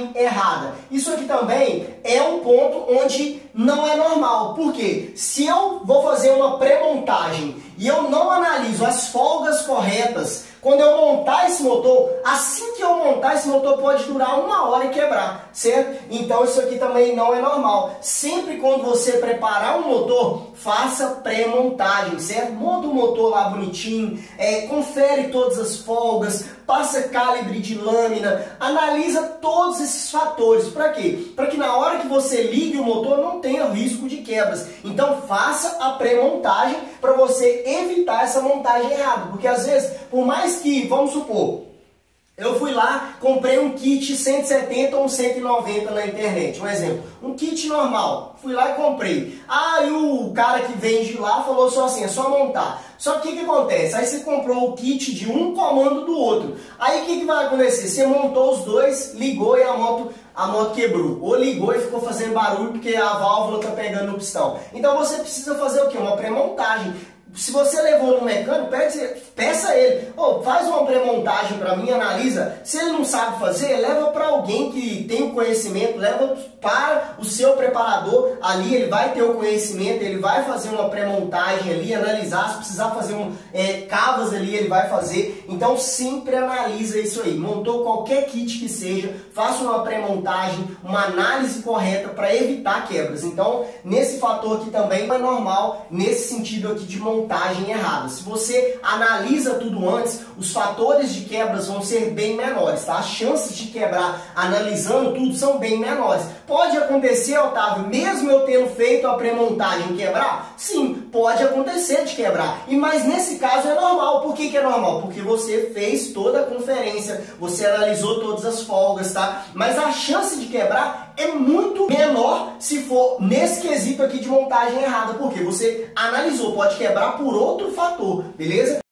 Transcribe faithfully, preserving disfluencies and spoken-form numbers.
errada. Isso aqui também é um ponto onde não é normal. Por quê? Se eu vou fazer uma pré-montagem e eu não analiso as folgas corretas, quando eu montar esse motor, assim que eu montar esse motor pode durar uma hora e quebrar, certo? Então isso aqui também não é normal. Sempre quando você preparar um motor, faça pré-montagem, certo? Monta o motor lá bonitinho, é, confere todas as folgas, passa calibre de lâmina, analisa todos esses fatores. Para quê? Para que na hora que você ligue o motor não tenha risco de quebras. Então faça a pré-montagem para você evitar essa montagem errada. Porque às vezes, por mais que, vamos supor, eu fui lá, comprei um kit cento e setenta ou um cento e noventa na internet, um exemplo, um kit normal, fui lá e comprei. Aí o cara que vende lá falou só assim, é só montar. Só que o que, que acontece? Aí você comprou o kit de um comando do outro. Aí o que, que vai acontecer? Você montou os dois, ligou e a moto, a moto quebrou. Ou ligou e ficou fazendo barulho porque a válvula está pegando no pistão. Então você precisa fazer o quê? Uma pré-montagem. Se você levou no mecânico, peça a ele, oh, faz uma pré-montagem para mim, analisa. Se ele não sabe fazer, leva para alguém que tem o conhecimento, leva para o seu preparador ali, ele vai ter o conhecimento, ele vai fazer uma pré-montagem ali, analisar, se precisar fazer um, é, cavas ali, ele vai fazer. Então sempre analisa isso aí. Montou qualquer kit que seja, faça uma pré-montagem, uma análise correta para evitar quebras. Então nesse fator aqui também é normal, nesse sentido aqui de montagem montagem errada. Se você analisa tudo antes, os fatores de quebras vão ser bem menores, tá? As chances de quebrar analisando tudo são bem menores. Pode acontecer, Otávio, mesmo eu tendo feito a pré-montagem quebrar? Sim, pode acontecer de quebrar. E mas nesse caso é normal. Por que que é normal? Porque você fez toda a conferência, você analisou todas as folgas, tá? Mas a chance de quebrar é muito menor se for nesse quesito aqui de montagem errada, porque você analisou, pode quebrar por outro fator, beleza?